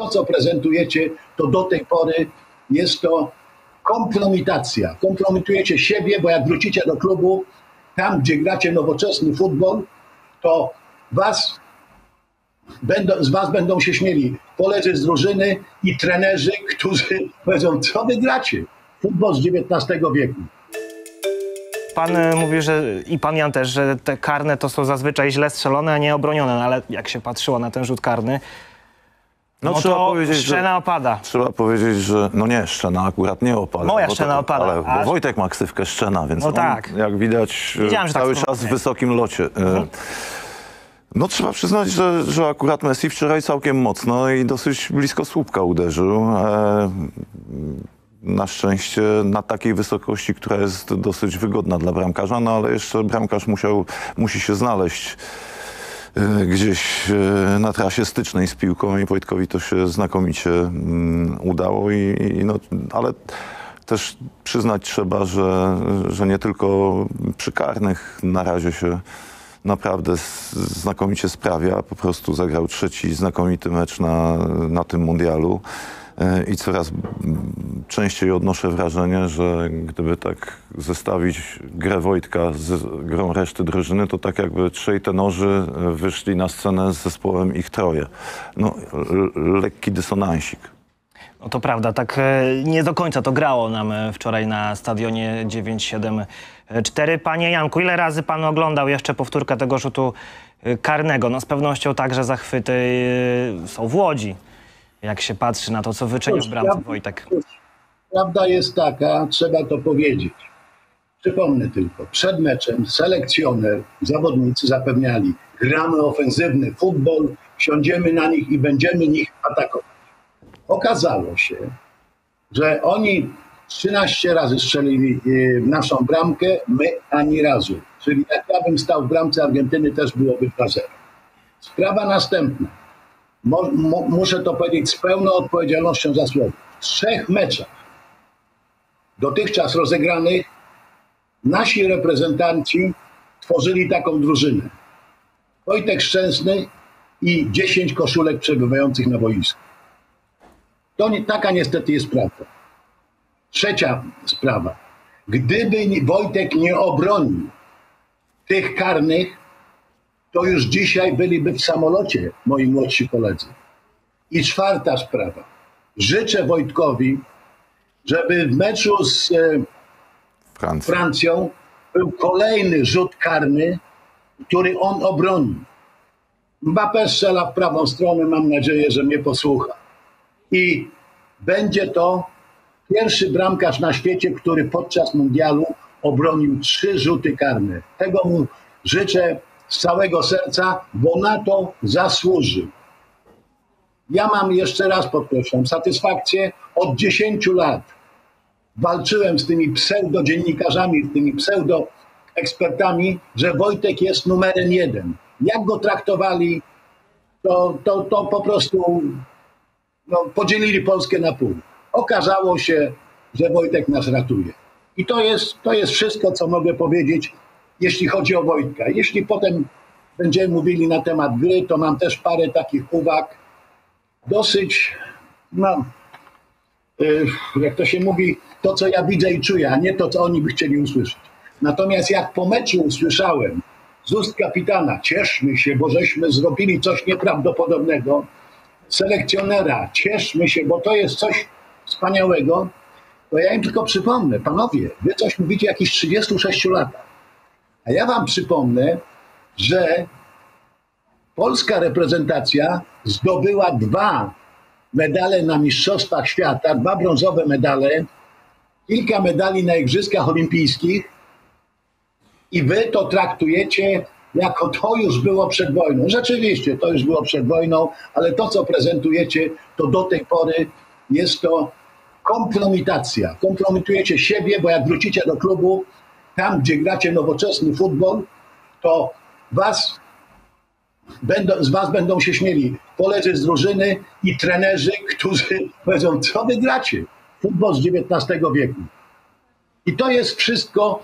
To, co prezentujecie, to do tej pory jest to kompromitacja. Kompromitujecie siebie, bo jak wrócicie do klubu, tam, gdzie gracie nowoczesny futbol, to z was będą się śmieli koledzy z drużyny i trenerzy, którzy powiedzą, co wy gracie? Futbol z XIX wieku. Pan mówi, że i pan Jan też, że te karne to są zazwyczaj źle strzelone, a nie obronione, no, ale jak się patrzyło na ten rzut karny, no trzeba to powiedzieć, Szczena opada. Trzeba powiedzieć, że no nie, Szczena akurat nie opada. Moja Szczena opada. Ale Wojtek ma ksywkę Szczena, więc no tak. Jak widać cały czas w wysokim locie. No trzeba przyznać, że akurat Messi wczoraj całkiem mocno i dosyć blisko słupka uderzył. Na szczęście na takiej wysokości, która jest dosyć wygodna dla bramkarza, no ale jeszcze bramkarz musi się znaleźć gdzieś na trasie stycznej z piłką i Wojtkowi to się znakomicie udało, no, ale też przyznać trzeba, że nie tylko przy karnych na razie się naprawdę znakomicie sprawia. Po prostu zagrał trzeci znakomity mecz na tym mundialu i coraz częściej odnoszę wrażenie, że gdyby tak zestawić grę Wojtka z grą reszty drużyny, to tak jakby trzej tenorzy wyszli na scenę z zespołem ich troje. No, lekki dysonansik. No to prawda, tak nie do końca to grało nam wczoraj na stadionie 974. Panie Janku, ile razy pan oglądał jeszcze powtórkę tego rzutu karnego? No z pewnością także zachwyty są w Łodzi, jak się patrzy na to, co wyczynił w bramce Wojtek. Prawda jest taka, trzeba to powiedzieć. Przypomnę tylko, przed meczem selekcjoner, zawodnicy zapewniali, gramy ofensywny futbol, siądziemy na nich i będziemy nich atakować. Okazało się, że oni 13 razy strzelili w naszą bramkę, my ani razu. Czyli jak ja bym stał w bramce Argentyny, też byłoby 2-0. Sprawa następna. Muszę to powiedzieć z pełną odpowiedzialnością za słowo. W 3 meczach dotychczas rozegranych nasi reprezentanci tworzyli taką drużynę. Wojtek Szczęsny i 10 koszulek przebywających na boisku. Taka niestety jest prawda. Trzecia sprawa. Gdyby Wojtek nie obronił tych karnych, to już dzisiaj byliby w samolocie moi młodsi koledzy. I czwarta sprawa. Życzę Wojtkowi, żeby w meczu z Francją był kolejny rzut karny, który on obronił. Mbappé strzela w prawą stronę, mam nadzieję, że mnie posłucha. I będzie to pierwszy bramkarz na świecie, który podczas mundialu obronił 3 rzuty karne. Tego mu życzę z całego serca, bo na to zasłużył. Ja mam, jeszcze raz podkreślam, satysfakcję. Od 10 lat walczyłem z tymi pseudodziennikarzami, z tymi pseudoekspertami, że Wojtek jest numerem 1. Jak go traktowali, to po prostu podzielili Polskę na pół. Okazało się, że Wojtek nas ratuje. I to jest wszystko, co mogę powiedzieć, jeśli chodzi o Wojtka. Jeśli potem będziemy mówili na temat gry, to mam też parę takich uwag. Dosyć, jak to się mówi, to, co ja widzę i czuję, a nie to, co oni by chcieli usłyszeć. Natomiast jak po meczu usłyszałem z ust kapitana, cieszmy się, bo żeśmy zrobili coś nieprawdopodobnego, selekcjonera, cieszmy się, bo to jest coś wspaniałego, to ja im tylko przypomnę, panowie, wy coś mówicie o jakichś 36 latach. A ja wam przypomnę, że polska reprezentacja zdobyła 2 medale na Mistrzostwach Świata, 2 brązowe medale, kilka medali na Igrzyskach Olimpijskich i wy to traktujecie jako to już było przed wojną. Rzeczywiście, to już było przed wojną, ale to, co prezentujecie, to do tej pory jest to kompromitacja. Kompromitujecie siebie, bo jak wrócicie do klubu, tam, gdzie gracie nowoczesny futbol, to z was będą się śmieli koledzy z drużyny i trenerzy, którzy powiedzą, co wy gracie? Futbol z XIX wieku. I to jest wszystko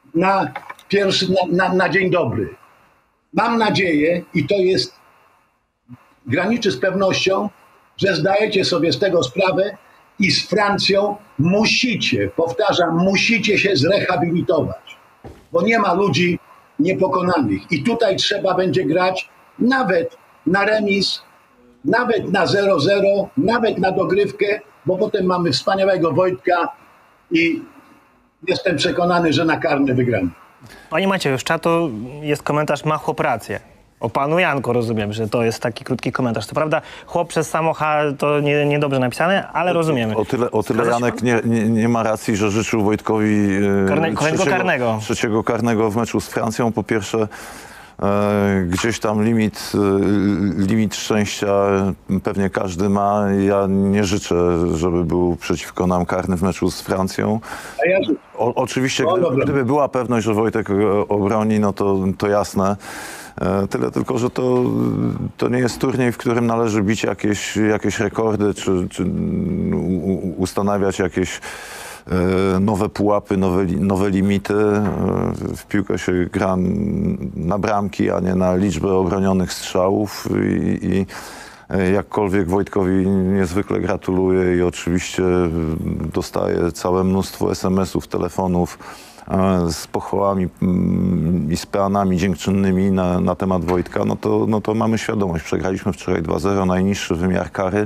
na dzień dobry. Mam nadzieję, i to jest graniczy z pewnością, że zdajecie sobie z tego sprawę i z Francją musicie, powtarzam, musicie się zrehabilitować, bo nie ma ludzi niepokonanych. I tutaj trzeba będzie grać nawet na remis, nawet na 0-0, nawet na dogrywkę, bo potem mamy wspaniałego Wojtka i jestem przekonany, że na karne wygramy. Panie Macieju, z czatu jest komentarz "ma chłop rację". O panu Janku rozumiem, że to jest taki krótki komentarz. Co prawda chłop przez samo H to niedobrze napisane, ale rozumiemy. O tyle Janek nie ma racji, że życzył Wojtkowi Kolejnego karnego. trzeciego karnego w meczu z Francją. Po pierwsze, gdzieś tam limit szczęścia pewnie każdy ma. Ja nie życzę, żeby był przeciwko nam karny w meczu z Francją. A ja życzę. Oczywiście, gdyby była pewność, że Wojtek obroni, no to jasne. Tyle tylko, że to nie jest turniej, w którym należy bić jakieś rekordy, czy ustanawiać jakieś nowe pułapy, nowe limity. W piłkę się gra na bramki, a nie na liczbę obronionych strzałów. I jakkolwiek Wojtkowi niezwykle gratuluję i oczywiście dostaję całe mnóstwo SMS-ów, telefonów z pochwałami i z peanami dziękczynnymi na temat Wojtka, no to mamy świadomość. Przegraliśmy wczoraj 2-0, najniższy wymiar kary,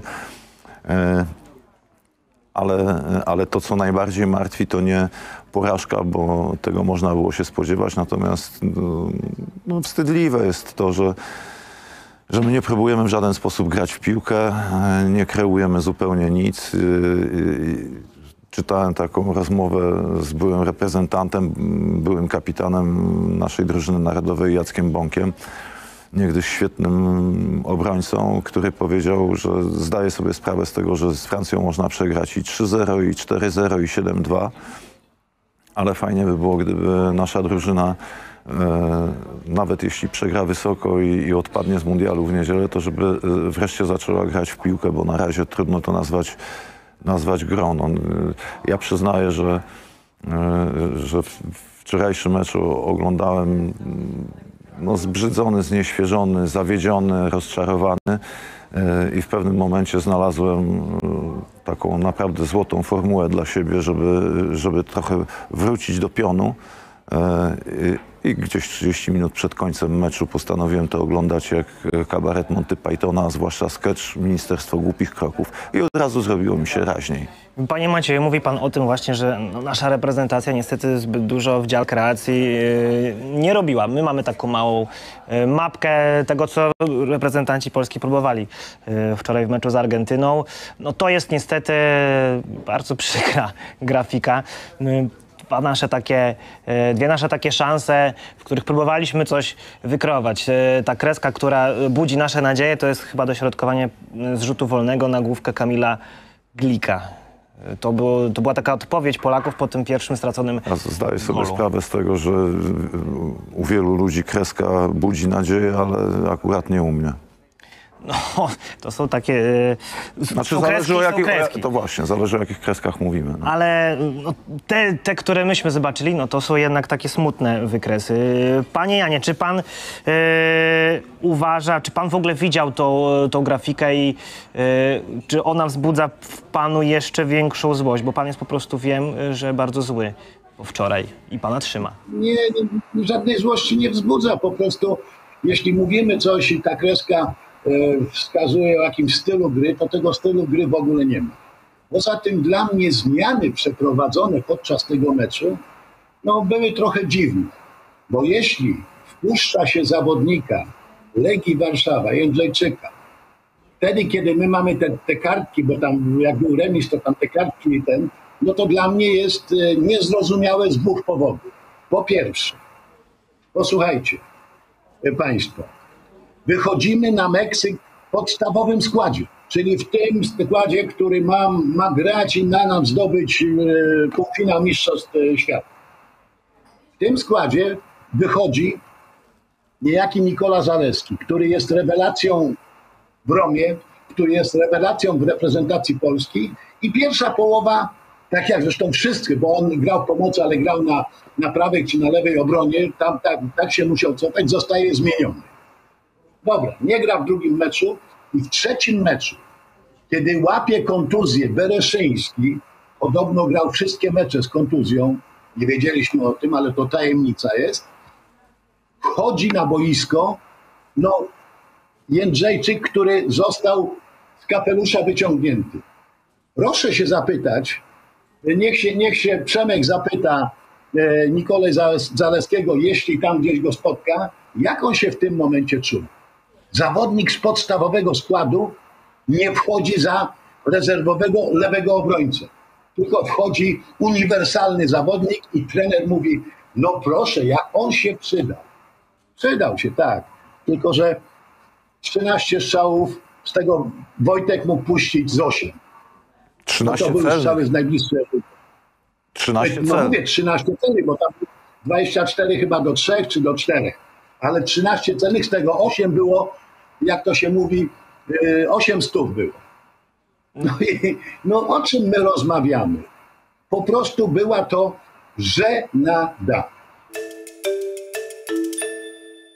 ale to, co najbardziej martwi, to nie porażka, bo tego można było się spodziewać, natomiast wstydliwe jest to, że my nie próbujemy w żaden sposób grać w piłkę, nie kreujemy zupełnie nic. Czytałem taką rozmowę z byłym reprezentantem, byłym kapitanem naszej drużyny narodowej Jackiem Bąkiem, niegdyś świetnym obrońcą, który powiedział, że zdaje sobie sprawę z tego, że z Francją można przegrać i 3-0, i 4-0, i 7-2, ale fajnie by było, gdyby nasza drużyna, nawet jeśli przegra wysoko i odpadnie z mundialu w niedzielę, to żeby wreszcie zaczęła grać w piłkę, bo na razie trudno to nazwać grą. No, ja przyznaję, że wczorajszy mecz oglądałem zbrzydzony, znieświeżony, zawiedziony, rozczarowany i w pewnym momencie znalazłem taką naprawdę złotą formułę dla siebie, żeby trochę wrócić do pionu. I gdzieś 30 minut przed końcem meczu postanowiłem to oglądać jak kabaret Monty Pythona, zwłaszcza sketch Ministerstwo Głupich Kroków. I od razu zrobiło mi się raźniej. Panie Macieju, mówi pan o tym właśnie, że nasza reprezentacja niestety zbyt dużo w dziale kreacji nie robiła. My mamy taką małą mapkę tego, co reprezentanci Polski próbowali wczoraj w meczu z Argentyną. No to jest niestety bardzo przykra grafika. Dwie nasze takie szanse, w których próbowaliśmy coś wykreować. Ta kreska, która budzi nasze nadzieje, to jest chyba dośrodkowanie z rzutu wolnego na główkę Kamila Glika. To była taka odpowiedź Polaków po tym pierwszym straconym Ja zdaję sobie golu. sprawę z tego, że u wielu ludzi kreska budzi nadzieję, ale akurat nie u mnie. No, to są takie... Znaczy, są kreski, są kreski. to właśnie, zależy o jakich kreskach mówimy. No. Ale no, te, które myśmy zobaczyli, no to są jednak takie smutne wykresy. Panie Janie, czy pan uważa, czy pan w ogóle widział tą grafikę i czy ona wzbudza w panu jeszcze większą złość? Bo pan jest po prostu, wiem, że bardzo zły wczoraj i pana trzyma. Nie, żadnej złości nie wzbudza. Po prostu, jeśli mówimy coś i ta kreska wskazuje o jakimś stylu gry, to tego stylu gry w ogóle nie ma. Poza tym dla mnie zmiany przeprowadzone podczas tego meczu były trochę dziwne, bo jeśli wpuszcza się zawodnika Legii Warszawa, Jędrzejczyka, wtedy, kiedy my mamy te kartki, bo tam jak był remis, to tam te kartki no to dla mnie jest niezrozumiałe z dwóch powodów. Po pierwsze, posłuchajcie państwo, wychodzimy na Meksyk w podstawowym składzie, czyli w tym składzie, który ma grać i na nam zdobyć półfinał Mistrzostw Świata. W tym składzie wychodzi niejaki Nikola Zalewski, który jest rewelacją w Romie, który jest rewelacją w reprezentacji Polski i pierwsza połowa, tak jak zresztą wszyscy, bo on grał w pomocy, ale grał na prawej czy na lewej obronie, tam tak się musiał cofać, zostaje zmieniony. Dobra, nie gra w drugim meczu i w trzecim meczu, kiedy łapie kontuzję Bereszyński, podobno grał wszystkie mecze z kontuzją, nie wiedzieliśmy o tym, ale to tajemnica jest, wchodzi na boisko, no Jędrzejczyk, który został z kapelusza wyciągnięty. Proszę się zapytać, niech się Przemek zapyta Nikolę Zaleskiego, jeśli tam gdzieś go spotka, jak on się w tym momencie czuł. Zawodnik z podstawowego składu nie wchodzi za rezerwowego lewego obrońcę, tylko wchodzi uniwersalny zawodnik i trener mówi, no proszę, jak on się przydał. Przydał się, tak, tylko że 13 strzałów, z tego Wojtek mógł puścić z 8. No 13 to były celnych. strzały z najbliższej. 13 No celnych. mówię 13 celnych, bo tam 24 chyba do 3 czy do 4. Ale 13 celnych, z tego 8 było, jak to się mówi, 8 stów było. No i o czym my rozmawiamy? Po prostu była to żenada.